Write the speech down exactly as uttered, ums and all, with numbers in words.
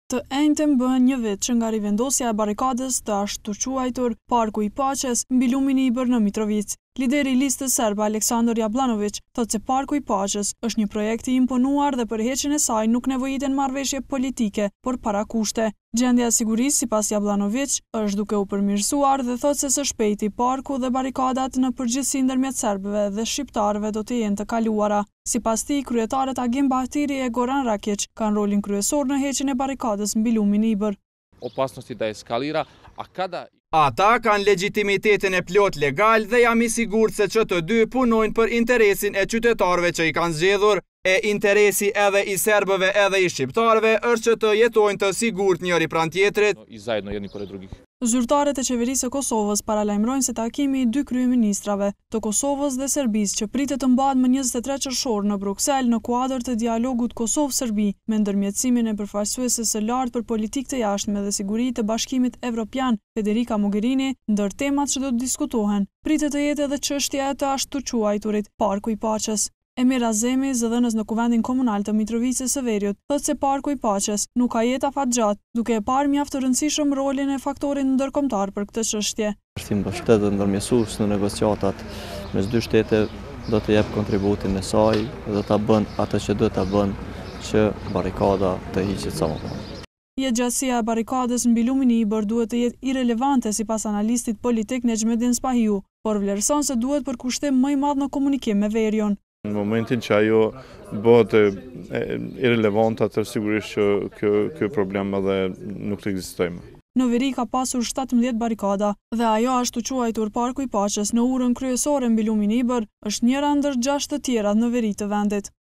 Të enjtën bëhen një vit që nga rivendosja e barikadës të ashtu quajtur Parku i Paqes mbi lumin e Ibër në Mitrovic. Lideri i listës serbe Aleksandar Jablanović thotë se Parku i Paqes është një projekt i imponuar dhe për heqjen e saj nuk nevojiten marrëveshje politike, por para kushte. Gjendja e sigurisë sipas Jablanović është duke u përmirësuar dhe thotë se së shpejti parku dhe barikadat në përgjithësi ndërmjet serbëve dhe shqiptarëve do të jenë të kaluara. Sipas tij, kryetarët Agim Bahçiri e Goran Rakić kanë rolin kryesor në heqjen e barikadës mbi lumin e Ibër. Opasnosti da eskalira, a kada Ata kanë legitimitetin e plot legal dhe jam i sigurt se që të dy punojnë për interesin e qytetarëve që i kanë zgjedhur, e interesi edhe i serbëve edhe i shqiptarëve është që të jetojnë të sigurt njëri pranë tjetrit. i zajedno jedni pored drugih. Zyrtarët e qeverisë së Kosovës paralajmërojnë se takimi i dy kryeministrave të Kosovës dhe Serbisë që pritet të mbahet më njëzet e tre qershor në Bruksel në kuadër të dialogut Kosovë-Serbi me ndërmjetësimin e përfaqësueses së lartë për politikë të jashtme dhe siguri të Bashkimit Evropian, Federica Mogherini, ndër temat që do të diskutohen, pritet të jetë edhe çështja e të ashtu quajturit Parku i Paqes. Emir Azemi, zëdhënës në Kuvendin Komunal të Mitrovicës së Veriut, thotë se Parku i Paqes nuk ka jetë afatgjatë, duke e parë mjaft të rëndësishëm rolin e faktorit ndërkombëtar për këtë çështje. Si mbështetjet ndërmjetësues në negociatat mes dy shtete do të jep kontributin e saj dhe do ta bën atë që do ta bën që barikada të hiqet sa më parë. Jetëgjatësia e barikadës mbi lumin e Ibër duhet të jetë irelevante sipas analistit politik Nexhmedin Spahiu, por vlerëson se duhet për kushtim më i madh në komunikim me Veriun. Në momentin që ajo bëhet irrelevante, atë sigurisht që kjo, kjo problem edhe nuk të ekzistojmë. Në veri ka pasur shtatëmbëdhjetë barikada dhe ajo ashtu quajtur Parku i Paqes në urën kryesore mbi lumin e Ibër është njëra ndër gjashtë të tjera në veri të vendit.